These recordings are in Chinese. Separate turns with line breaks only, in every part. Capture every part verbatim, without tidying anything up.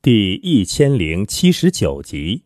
第一千零七十九集。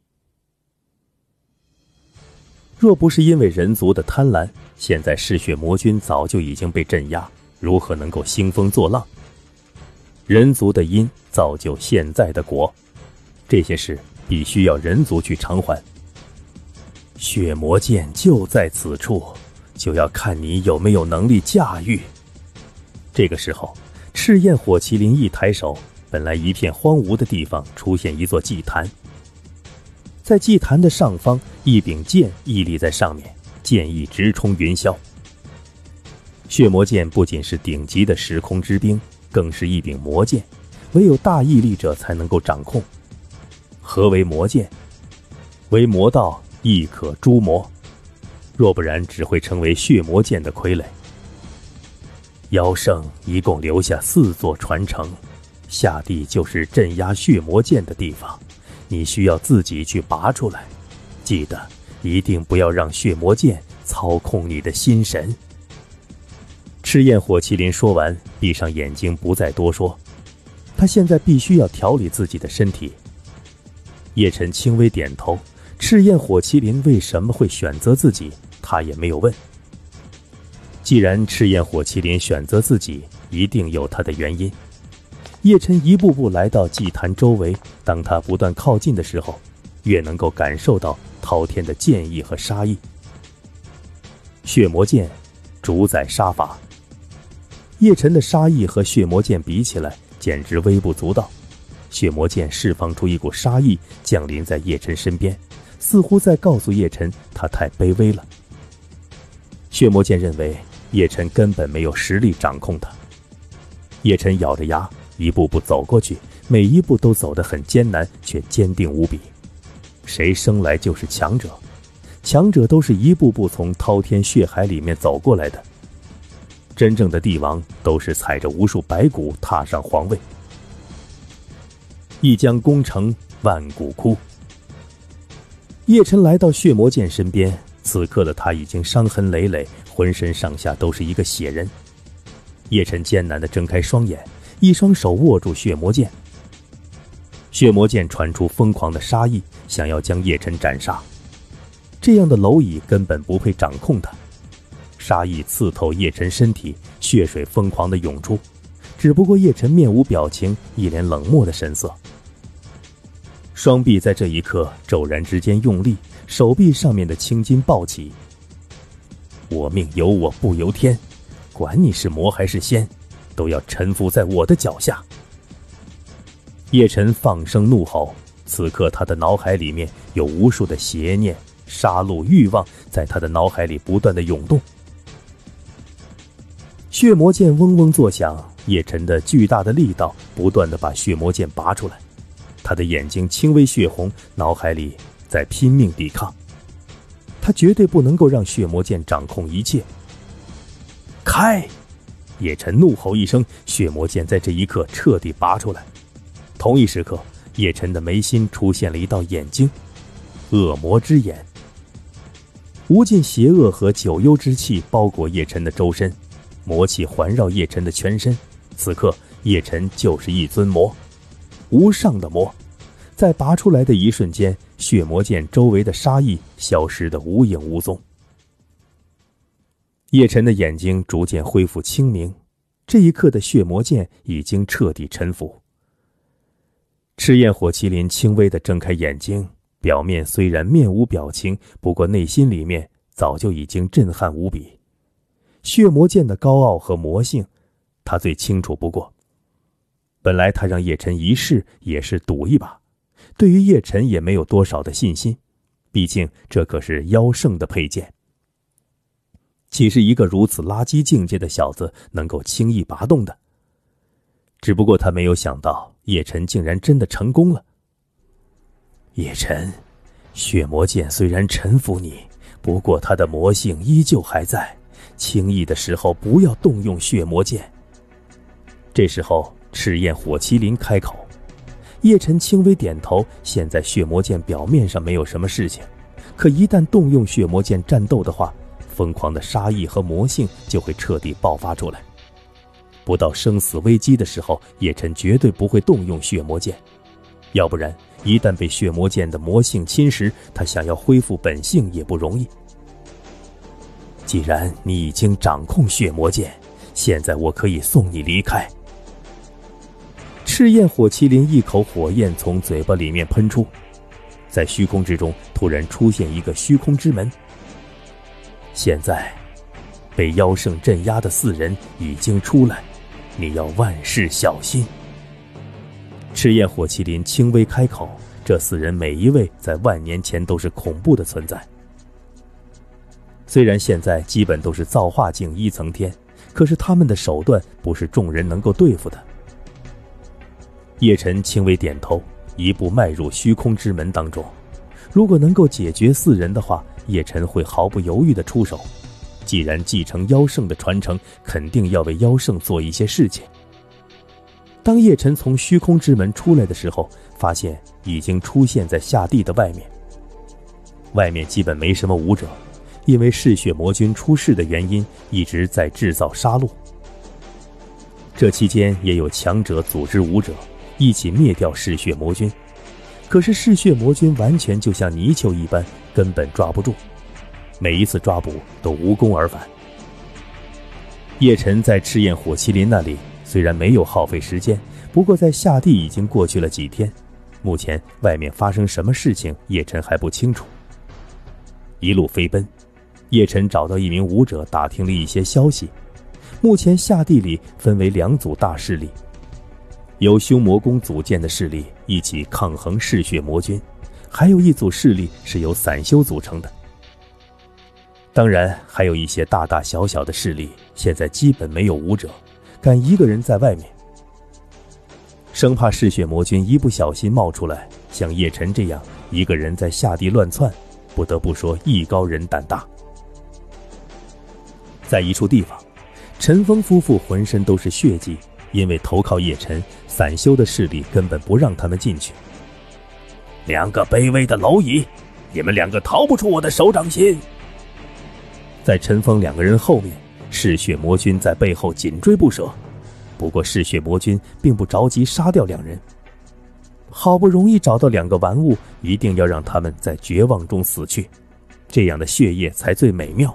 若不是因为人族的贪婪，现在嗜血魔军早就已经被镇压，如何能够兴风作浪？人族的因造就现在的果，这些事必须要人族去偿还。血魔剑就在此处，就要看你有没有能力驾驭。这个时候，赤焰火麒麟一抬手，本来一片荒芜的地方出现一座祭坛，在祭坛的上方，一柄剑屹立在上面，剑意直冲云霄。血魔剑不仅是顶级的时空之兵，更是一柄魔剑，唯有大毅力者才能够掌控。何为魔剑？为魔道，亦可诛魔，若不然只会成为血魔剑的傀儡。妖圣一共留下四座传承，下地就是镇压血魔剑的地方，你需要自己去拔出来。记得一定不要让血魔剑操控你的心神。赤焰火麒麟说完，闭上眼睛不再多说。他现在必须要调理自己的身体。叶晨轻微点头，赤焰火麒麟为什么会选择自己，他也没有问。既然赤焰火麒麟选择自己，一定有他的原因。叶晨一步步来到祭坛周围，当他不断靠近的时候，越能够感受到滔天的剑意和杀意。血魔剑主宰杀法，叶晨的杀意和血魔剑比起来简直微不足道。血魔剑释放出一股杀意，降临在叶晨身边，似乎在告诉叶晨他太卑微了。血魔剑认为叶晨根本没有实力掌控他。叶晨咬着牙一步步走过去，每一步都走得很艰难，却坚定无比。谁生来就是强者？强者都是一步步从滔天血海里面走过来的。真正的帝王都是踩着无数白骨踏上皇位。一将功成万骨枯。叶晨来到血魔剑身边，此刻的他已经伤痕累累，浑身上下都是一个血人。叶晨艰难地睁开双眼，一双手握住血魔剑。血魔剑传出疯狂的杀意，想要将叶晨斩杀。这样的蝼蚁根本不配掌控他。杀意刺透叶晨身体，血水疯狂地涌出，只不过叶晨面无表情，一脸冷漠的神色。双臂在这一刻骤然之间用力，手臂上面的青筋暴起。我命由我不由天，管你是魔还是仙，都要臣服在我的脚下。叶晨放声怒吼，此刻他的脑海里面有无数的邪念、杀戮欲望在他的脑海里不断的涌动。血魔剑嗡嗡作响，叶晨的巨大的力道不断的把血魔剑拔出来。他的眼睛轻微血红，脑海里在拼命抵抗。他绝对不能够让血魔剑掌控一切。开！叶晨怒吼一声，血魔剑在这一刻彻底拔出来。同一时刻，叶晨的眉心出现了一道眼睛，恶魔之眼。无尽邪恶和九幽之气包裹叶晨的周身，魔气环绕叶晨的全身。此刻叶晨就是一尊魔，无上的魔。在拔出来的一瞬间，血魔剑周围的杀意消失得无影无踪。叶晨的眼睛逐渐恢复清明，这一刻的血魔剑已经彻底臣服。赤焰火麒麟轻微地睁开眼睛，表面虽然面无表情，不过内心里面早就已经震撼无比。血魔剑的高傲和魔性，他最清楚不过。本来他让叶晨一试也是赌一把，对于叶晨也没有多少的信心，毕竟这可是妖圣的佩剑。岂是一个如此垃圾境界的小子能够轻易拔动的？只不过他没有想到，叶晨竟然真的成功了。叶晨，血魔剑虽然臣服你，不过他的魔性依旧还在，轻易的时候不要动用血魔剑。这时候赤焰火麒麟开口。叶晨轻微点头，现在血魔剑表面上没有什么事情，可一旦动用血魔剑战斗的话，疯狂的杀意和魔性就会彻底爆发出来。不到生死危机的时候，叶晨绝对不会动用血魔剑。 要不然一旦被血魔剑的魔性侵蚀，他想要恢复本性也不容易。既然你已经掌控血魔剑，现在我可以送你离开。赤焰火麒麟一口火焰从嘴巴里面喷出，在虚空之中突然出现一个虚空之门。现在被妖圣镇压的四人已经出来，你要万事小心。赤焰火麒麟轻微开口，这四人每一位在万年前都是恐怖的存在。虽然现在基本都是造化境一层天，可是他们的手段不是众人能够对付的。叶晨轻微点头，一步迈入虚空之门当中。如果能够解决四人的话，叶晨会毫不犹豫地出手。既然继承妖圣的传承，肯定要为妖圣做一些事情。当叶晨从虚空之门出来的时候，发现已经出现在下地的外面。外面基本没什么武者，因为嗜血魔君出事的原因，一直在制造杀戮。这期间也有强者组织武者一起灭掉嗜血魔君，可是嗜血魔君完全就像泥鳅一般，根本抓不住，每一次抓捕都无功而返。叶晨在赤焰火麒麟那里虽然没有耗费时间，不过在下地已经过去了几天，目前外面发生什么事情叶晨还不清楚。一路飞奔，叶晨找到一名武者打听了一些消息。目前下地里分为两组大势力，由凶魔宫组建的势力一起抗衡嗜血魔君，还有一组势力是由散修组成的。当然还有一些大大小小的势力，现在基本没有武者敢一个人在外面，生怕嗜血魔君一不小心冒出来，像叶晨这样一个人在下地乱窜，不得不说艺高人胆大。在一处地方，陈峰夫妇浑身都是血迹，因为投靠叶晨，散修的势力根本不让他们进去。两个卑微的蝼蚁，你们两个逃不出我的手掌心。在陈峰两个人后面，嗜血魔君在背后紧追不舍。不过嗜血魔君并不着急杀掉两人，好不容易找到两个玩物，一定要让他们在绝望中死去，这样的血液才最美妙。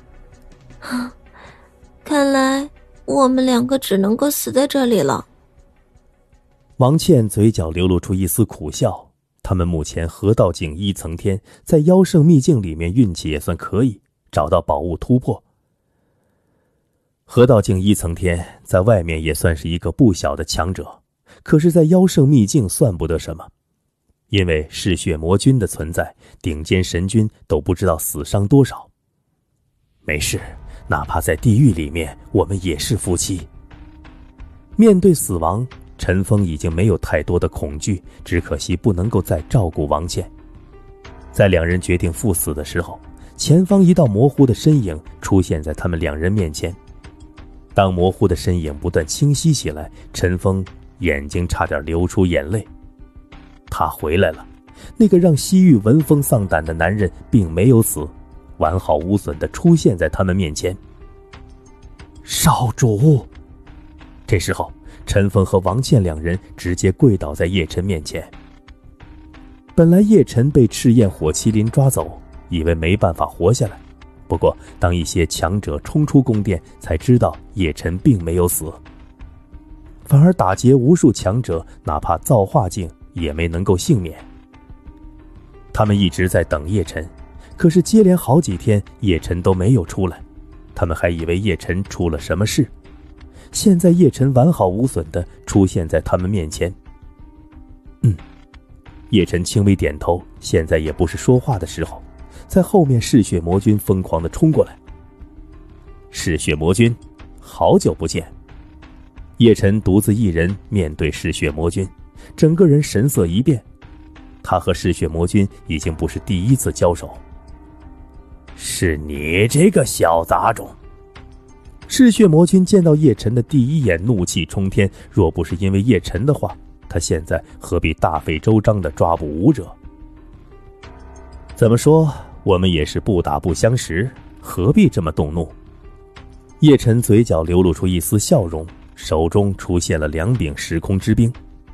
看来我们两个只能够死在这里了。
王倩嘴角流露出一丝苦笑，他们目前河道境一层天，在妖圣秘境里面运气也算可以，找到宝物突破。河道境一层天在外面也算是一个不小的强者，可是在妖圣秘境算不得什么，因为嗜血魔君的存在，顶尖神君都不知道死伤多少。没事，哪怕在地狱里面，我们也是夫妻。面对死亡，陈峰已经没有太多的恐惧，只可惜不能够再照顾王倩。在两人决定赴死的时候，前方一道模糊的身影出现在他们两人面前。当模糊的身影不断清晰起来，陈峰眼睛差点流出眼泪。他回来了，那个让西域闻风丧胆的男人并没有死，完好无损地出现在他们面前。少主！这时候陈峰和王倩两人直接跪倒在叶晨面前。本来叶晨被赤焰火麒麟抓走，以为没办法活下来，不过当一些强者冲出宫殿，才知道叶晨并没有死，反而打劫无数强者，哪怕造化境也没能够幸免。他们一直在等叶晨，可是接连好几天叶晨都没有出来，他们还以为叶晨出了什么事。现在叶晨完好无损地出现在他们面前。嗯，叶晨轻微点头，现在也不是说话的时候。在后面嗜血魔君疯狂地冲过来。嗜血魔君，好久不见。叶晨独自一人面对嗜血魔君，整个人神色一变。他和嗜血魔君已经不是第一次交手。是你这个小杂种！嗜血魔君见到叶晨的第一眼怒气冲天，若不是因为叶晨的话，他现在何必大费周章地抓捕武者？怎么说，我们也是不打不相识，何必这么动怒？叶晨嘴角流露出一丝笑容，手中出现了两柄时空之冰。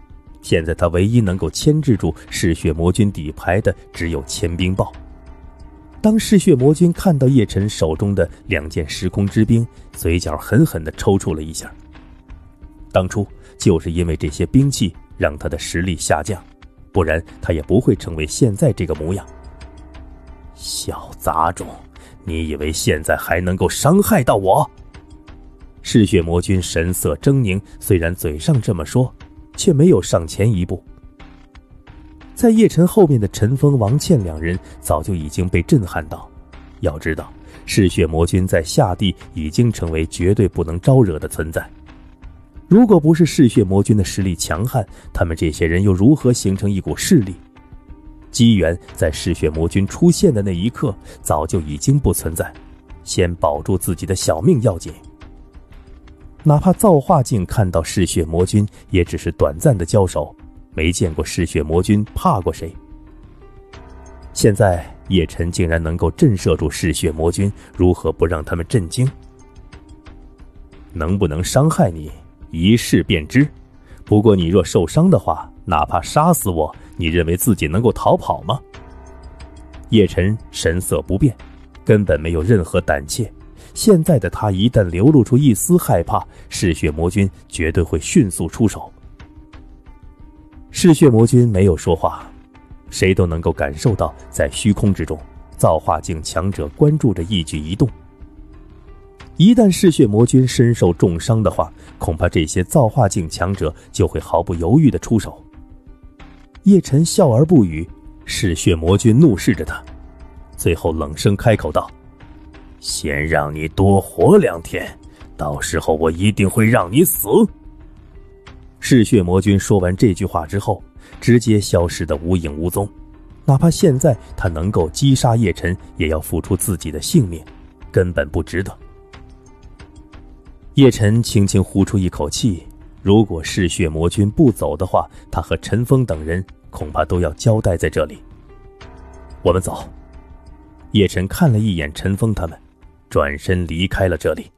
现在他唯一能够牵制住嗜血魔军底牌的只有千冰豹。当嗜血魔军看到叶晨手中的两件时空之冰，嘴角狠狠地抽搐了一下。当初就是因为这些兵器让他的实力下降，不然他也不会成为现在这个模样。小杂种，你以为现在还能够伤害到我？嗜血魔军神色狰狞，虽然嘴上这么说，却没有上前一步。在叶晨后面的陈峰、王倩两人早就已经被震撼到。要知道，嗜血魔军在夏地已经成为绝对不能招惹的存在。如果不是嗜血魔军的实力强悍，他们这些人又如何形成一股势力？机缘在嗜血魔军出现的那一刻早就已经不存在，先保住自己的小命要紧。哪怕造化镜看到嗜血魔军，也只是短暂的交手，没见过嗜血魔军怕过谁。现在叶晨竟然能够震慑住嗜血魔军，如何不让他们震惊？能不能伤害你，一试便知。不过你若受伤的话，哪怕杀死我，你认为自己能够逃跑吗？叶晨神色不变，根本没有任何胆怯。现在的他一旦流露出一丝害怕，嗜血魔军绝对会迅速出手。嗜血魔军没有说话，谁都能够感受到在虚空之中，造化境强者关注着一举一动。一旦嗜血魔军身受重伤的话，恐怕这些造化境强者就会毫不犹豫地出手。叶晨笑而不语，嗜血魔军怒视着他，最后冷声开口道：先让你多活两天，到时候我一定会让你死。嗜血魔军说完这句话之后，直接消失得无影无踪。哪怕现在他能够击杀叶晨，也要付出自己的性命，根本不值得。叶晨轻轻呼出一口气，如果嗜血魔军不走的话，他和陈峰等人恐怕都要交代在这里。我们走。叶晨看了一眼陈峰他们，转身离开了这里。